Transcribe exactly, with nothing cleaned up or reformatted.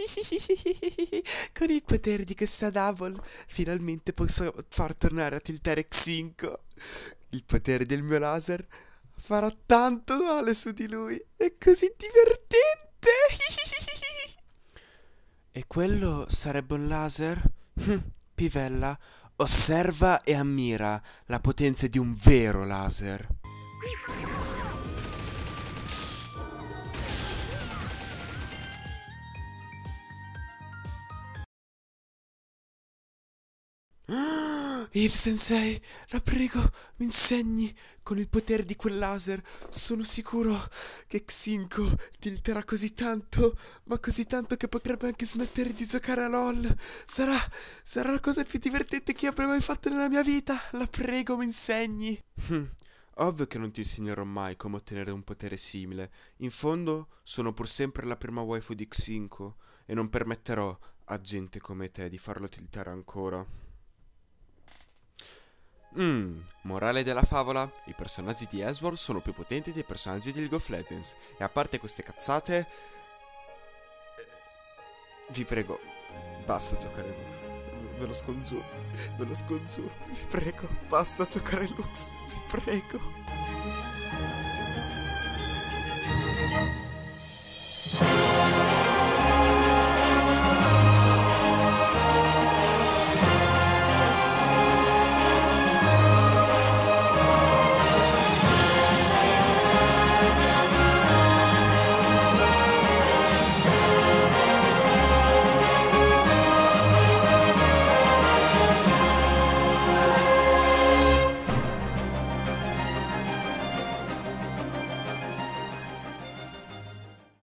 Con il potere di questa Double, finalmente posso far tornare a tiltare Xinco. Il potere del mio laser farà tanto male su di lui. È così divertente. E quello sarebbe un laser? Hm, Pivella, osserva e ammira la potenza di un vero laser. Eve Sensei, la prego, mi insegni con il potere di quel laser. Sono sicuro che Xinco tilterà così tanto, ma così tanto che potrebbe anche smettere di giocare a LOL. Sarà, sarà la cosa più divertente che abbia mai fatto nella mia vita. La prego, mi insegni. Hm, Ovvio che non ti insegnerò mai come ottenere un potere simile. In fondo, sono pur sempre la prima waifu di Xinco e non permetterò a gente come te di farlo tiltare ancora. Mmm, morale della favola, i personaggi di Ezreal sono più potenti dei personaggi di League of Legends. E a parte queste cazzate, eh, vi prego, basta giocare Lux. Ve lo scongiuro, ve lo scongiuro, vi prego, basta giocare Lux, vi prego.